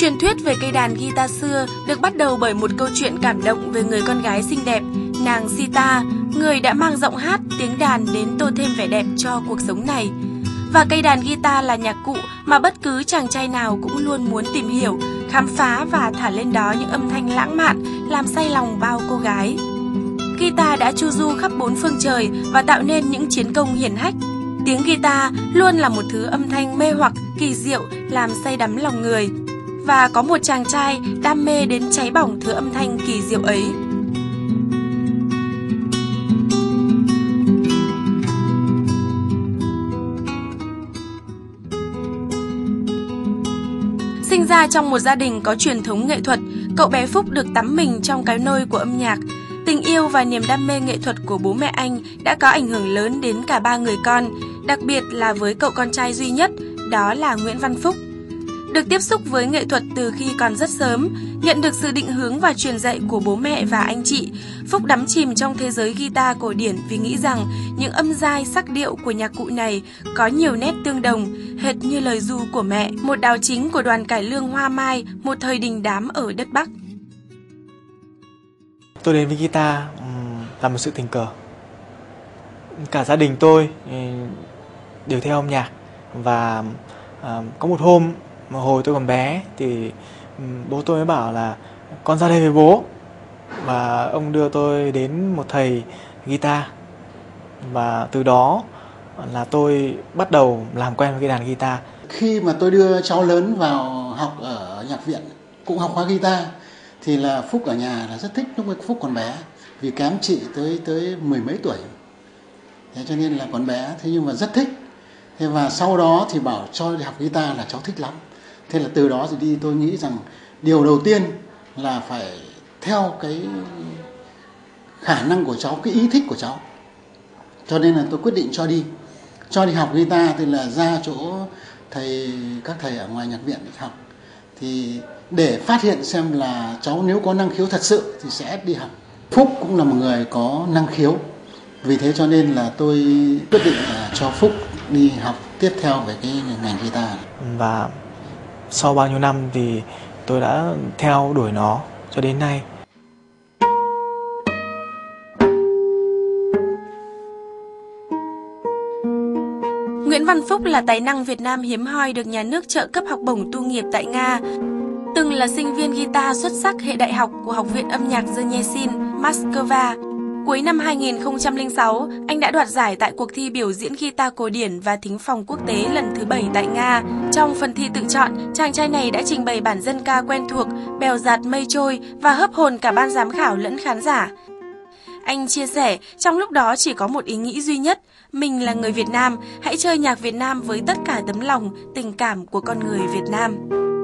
Truyền thuyết về cây đàn guitar xưa được bắt đầu bởi một câu chuyện cảm động về người con gái xinh đẹp, nàng Sita, người đã mang giọng hát, tiếng đàn đến tô thêm vẻ đẹp cho cuộc sống này. Và cây đàn guitar là nhạc cụ mà bất cứ chàng trai nào cũng luôn muốn tìm hiểu, khám phá và thả lên đó những âm thanh lãng mạn, làm say lòng bao cô gái. Guitar đã chu du khắp bốn phương trời và tạo nên những chiến công hiển hách. Tiếng guitar luôn là một thứ âm thanh mê hoặc, kỳ diệu, làm say đắm lòng người. Và có một chàng trai đam mê đến cháy bỏng thứ âm thanh kỳ diệu ấy. Sinh ra trong một gia đình có truyền thống nghệ thuật, cậu bé Phúc được tắm mình trong cái nôi của âm nhạc. Tình yêu và niềm đam mê nghệ thuật của bố mẹ anh đã có ảnh hưởng lớn đến cả ba người con, đặc biệt là với cậu con trai duy nhất, đó là Nguyễn Văn Phúc. Được tiếp xúc với nghệ thuật từ khi còn rất sớm, nhận được sự định hướng và truyền dạy của bố mẹ và anh chị, Phúc đắm chìm trong thế giới guitar cổ điển vì nghĩ rằng những âm giai sắc điệu của nhạc cụ này có nhiều nét tương đồng, hệt như lời ru của mẹ, một đào chính của đoàn cải lương Hoa Mai, một thời đình đám ở đất Bắc. Tôi đến với guitar là một sự tình cờ. Cả gia đình tôi đều theo âm nhạc và có một hôm mà hồi tôi còn bé thì bố tôi mới bảo là con ra đây với bố, và ông đưa tôi đến một thầy guitar, và từ đó là tôi bắt đầu làm quen với cái đàn guitar. Khi mà tôi đưa cháu lớn vào học ở nhạc viện, cũng học khóa guitar, thì là Phúc ở nhà là rất thích. Lúc ấy Phúc còn bé, vì kém chị tới mười mấy tuổi, thế cho nên là còn bé, thế nhưng mà rất thích. Thế và sau đó thì bảo cho đi học guitar là cháu thích lắm. Thế là từ đó thì đi tôi nghĩ rằng điều đầu tiên là phải theo cái khả năng của cháu, cái ý thích của cháu. Cho nên là tôi quyết định cho đi học guitar, thì là ra chỗ các thầy ở ngoài nhạc viện để học. Thì để phát hiện xem là cháu nếu có năng khiếu thật sự thì sẽ đi học. Phúc cũng là một người có năng khiếu, vì thế cho nên là tôi quyết định là cho Phúc đi học tiếp theo về cái ngành guitar. Và sau bao nhiêu năm thì tôi đã theo đuổi nó cho đến nay. Nguyễn Văn Phúc là tài năng Việt Nam hiếm hoi được nhà nước trợ cấp học bổng tu nghiệp tại Nga. Từng là sinh viên guitar xuất sắc hệ đại học của Học viện âm nhạc Zhenezhin, Moscow. Cuối năm 2006, anh đã đoạt giải tại cuộc thi biểu diễn guitar cổ điển và thính phòng quốc tế lần thứ 7 tại Nga. Trong phần thi tự chọn, chàng trai này đã trình bày bản dân ca quen thuộc, bèo dạt mây trôi và hớp hồn cả ban giám khảo lẫn khán giả. Anh chia sẻ, trong lúc đó chỉ có một ý nghĩ duy nhất, mình là người Việt Nam, hãy chơi nhạc Việt Nam với tất cả tấm lòng, tình cảm của con người Việt Nam.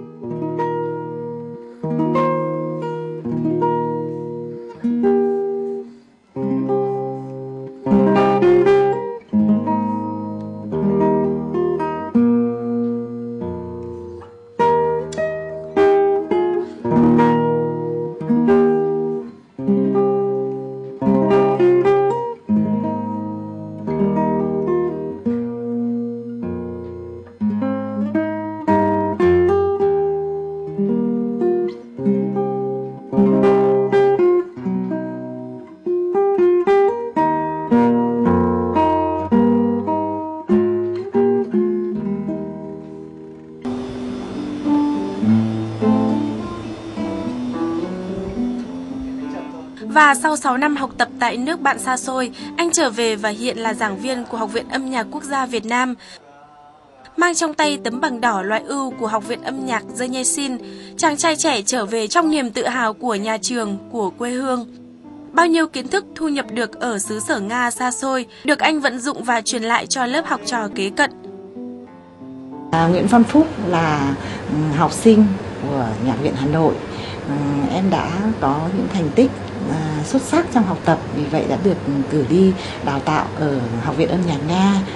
Và sau 6 năm học tập tại nước bạn xa xôi, anh trở về và hiện là giảng viên của Học viện Âm nhạc Quốc gia Việt Nam. Mang trong tay tấm bằng đỏ loại ưu của Học viện Âm nhạc Zhenezhin, chàng trai trẻ trở về trong niềm tự hào của nhà trường, của quê hương. Bao nhiêu kiến thức thu nhập được ở xứ sở Nga xa xôi được anh vận dụng và truyền lại cho lớp học trò kế cận. Nguyễn Văn Phúc là học sinh của Nhạc viện Hà Nội. Em đã có những thành tích xuất sắc trong học tập, vì vậy đã được cử đi đào tạo ở Học viện Âm nhạc Nga.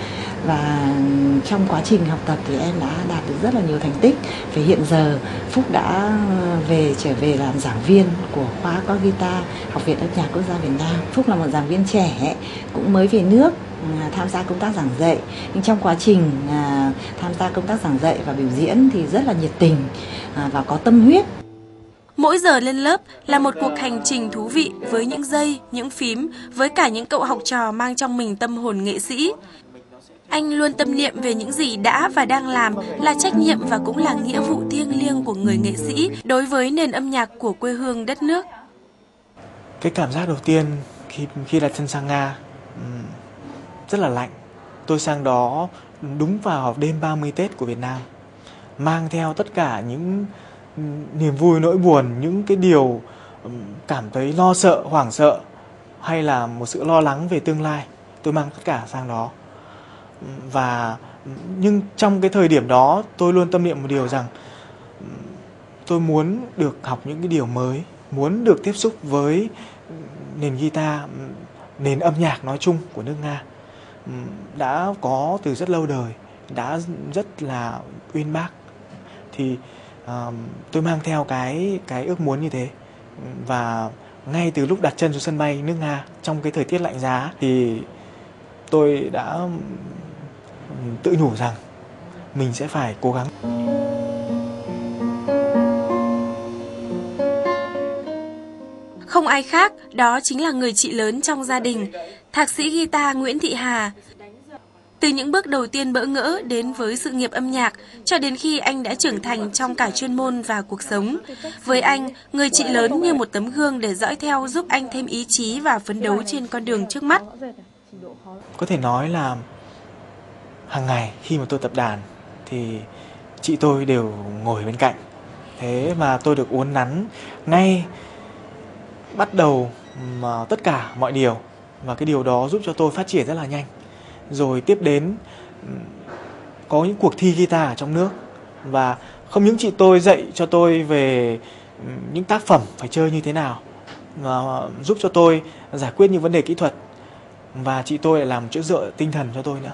và trong quá trình học tập thì em đã đạt được rất là nhiều thành tích. Và hiện giờ Phúc đã trở về làm giảng viên của khóa có guitar Học viện Âm nhạc Quốc gia Việt Nam. Phúc là một giảng viên trẻ, cũng mới về nước tham gia công tác giảng dạy. Nhưng trong quá trình tham gia công tác giảng dạy và biểu diễn thì rất là nhiệt tình và có tâm huyết. Mỗi giờ lên lớp là một cuộc hành trình thú vị với những dây, những phím, với cả những cậu học trò mang trong mình tâm hồn nghệ sĩ. Anh luôn tâm niệm về những gì đã và đang làm là trách nhiệm và cũng là nghĩa vụ thiêng liêng của người nghệ sĩ đối với nền âm nhạc của quê hương đất nước. Cái cảm giác đầu tiên khi đặt chân sang Nga rất là lạnh. Tôi sang đó đúng vào đêm 30 Tết của Việt Nam, mang theo tất cả những niềm vui, nỗi buồn, những cái điều cảm thấy lo sợ, hoảng sợ hay là một sự lo lắng về tương lai. Tôi mang tất cả sang đó. Nhưng trong cái thời điểm đó tôi luôn tâm niệm một điều rằng tôi muốn được học những cái điều mới, muốn được tiếp xúc với nền guitar, nền âm nhạc nói chung của nước Nga đã có từ rất lâu đời, đã rất là uyên bác. Thì tôi mang theo cái ước muốn như thế. Và ngay từ lúc đặt chân xuống sân bay nước Nga trong cái thời tiết lạnh giá thì tôi đã tự nhủ rằng mình sẽ phải cố gắng. Không ai khác, đó chính là người chị lớn trong gia đình, thạc sĩ guitar Nguyễn Thị Hà. Từ những bước đầu tiên bỡ ngỡ đến với sự nghiệp âm nhạc, cho đến khi anh đã trưởng thành trong cả chuyên môn và cuộc sống. Với anh, người chị lớn như một tấm gương để dõi theo, giúp anh thêm ý chí và phấn đấu trên con đường trước mắt. Có thể nói là hàng ngày khi mà tôi tập đàn thì chị tôi đều ngồi bên cạnh. Thế mà tôi được uốn nắn ngay bắt đầu mà tất cả mọi điều. Và cái điều đó giúp cho tôi phát triển rất là nhanh. Rồi tiếp đến có những cuộc thi guitar ở trong nước. Và không những chị tôi dạy cho tôi về những tác phẩm phải chơi như thế nào, mà giúp cho tôi giải quyết những vấn đề kỹ thuật. Và chị tôi lại làm chỗ dựa tinh thần cho tôi nữa.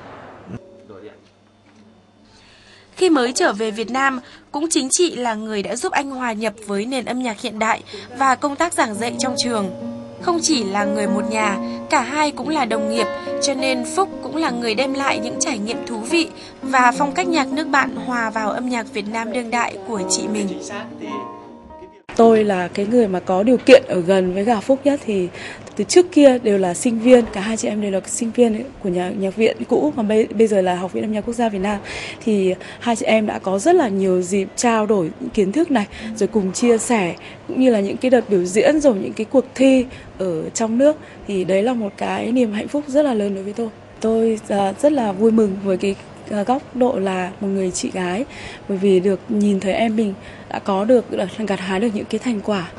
Khi mới trở về Việt Nam, cũng chính chị là người đã giúp anh hòa nhập với nền âm nhạc hiện đại và công tác giảng dạy trong trường. Không chỉ là người một nhà, cả hai cũng là đồng nghiệp, cho nên Phúc cũng là người đem lại những trải nghiệm thú vị và phong cách nhạc nước bạn hòa vào âm nhạc Việt Nam đương đại của chị mình. Tôi là cái người mà có điều kiện ở gần với cả Phúc nhất, thì từ trước kia đều là sinh viên, cả hai chị em đều là sinh viên của nhạc viện cũ, còn bây giờ là Học viện Âm nhạc Quốc gia Việt Nam. Thì hai chị em đã có rất là nhiều dịp trao đổi những kiến thức này, rồi cùng chia sẻ, cũng như là những cái đợt biểu diễn, rồi những cái cuộc thi ở trong nước. Thì đấy là một cái niềm hạnh phúc rất là lớn đối với tôi. Tôi rất là vui mừng với cái góc độ là một người chị gái, bởi vì được nhìn thấy em mình đã có được, gặt hái được những cái thành quả.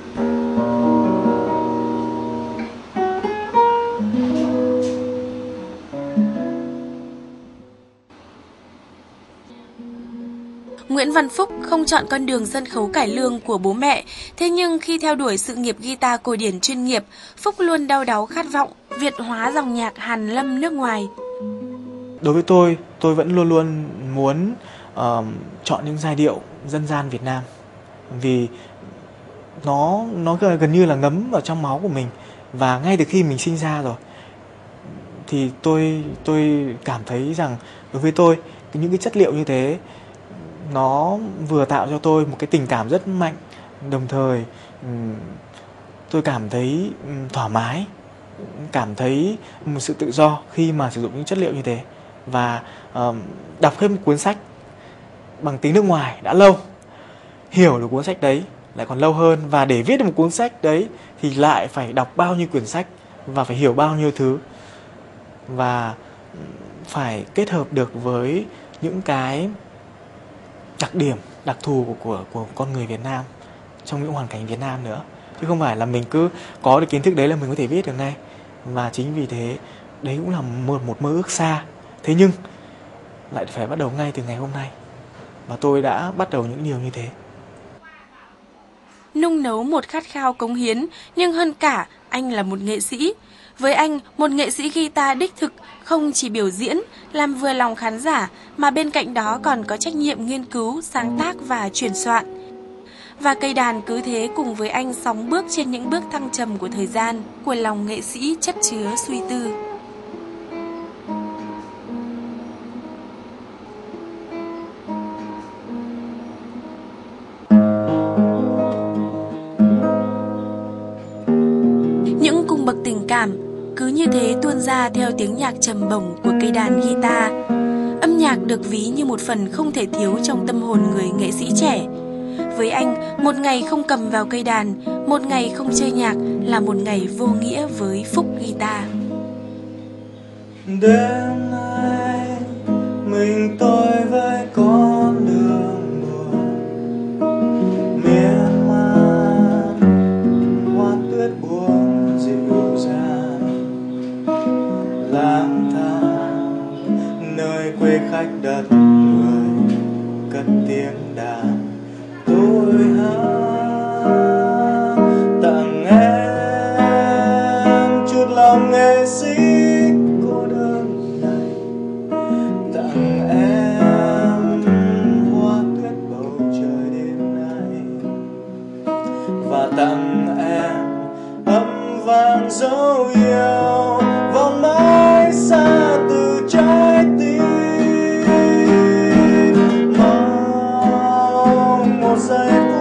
Nguyễn Văn Phúc không chọn con đường sân khấu cải lương của bố mẹ, thế nhưng khi theo đuổi sự nghiệp guitar cổ điển chuyên nghiệp, Phúc luôn đau đáu khát vọng Việt hóa dòng nhạc Hàn Lâm nước ngoài. Đối với tôi vẫn luôn luôn muốn chọn những giai điệu dân gian Việt Nam, vì nó gần như là ngấm vào trong máu của mình, và ngay từ khi mình sinh ra rồi thì tôi cảm thấy rằng đối với tôi những cái chất liệu như thế nó vừa tạo cho tôi một cái tình cảm rất mạnh, đồng thời tôi cảm thấy thoải mái, cảm thấy một sự tự do khi mà sử dụng những chất liệu như thế. Và đọc thêm một cuốn sách bằng tiếng nước ngoài đã lâu, hiểu được cuốn sách đấy lại còn lâu hơn, và để viết được một cuốn sách đấy thì lại phải đọc bao nhiêu quyển sách và phải hiểu bao nhiêu thứ, và phải kết hợp được với những cái đặc điểm, đặc thù của con người Việt Nam trong những hoàn cảnh Việt Nam nữa, chứ không phải là mình cứ có được kiến thức đấy là mình có thể viết được ngay. Và chính vì thế đấy cũng là một mơ ước xa, thế nhưng lại phải bắt đầu ngay từ ngày hôm nay, và tôi đã bắt đầu những điều như thế. nung nấu một khát khao cống hiến, nhưng hơn cả, anh là một nghệ sĩ. Với anh, một nghệ sĩ guitar đích thực không chỉ biểu diễn, làm vừa lòng khán giả, mà bên cạnh đó còn có trách nhiệm nghiên cứu, sáng tác và chuyển soạn. Và cây đàn cứ thế cùng với anh sóng bước trên những bước thăng trầm của thời gian, của lòng nghệ sĩ chất chứa suy tư. Những cung bậc tình cảm cứ như thế tuôn ra theo tiếng nhạc trầm bổng của cây đàn guitar. Âm nhạc được ví như một phần không thể thiếu trong tâm hồn người nghệ sĩ trẻ. Với anh, một ngày không cầm vào cây đàn, một ngày không chơi nhạc là một ngày vô nghĩa với Phúc guitar. Đêm nay mình tôi với con đường buồn, miên man hoa tuyết buồn dịu dàng, lang thang nơi quê khách đất người, cất tiếng đàn tôi hát tặng em chút lòng nghệ sĩ cô đơn này, tặng em hoa tuyết bầu trời đêm nay, và tặng em âm vang dấu yêu vòng mãi xa từ trái tim, mong một giây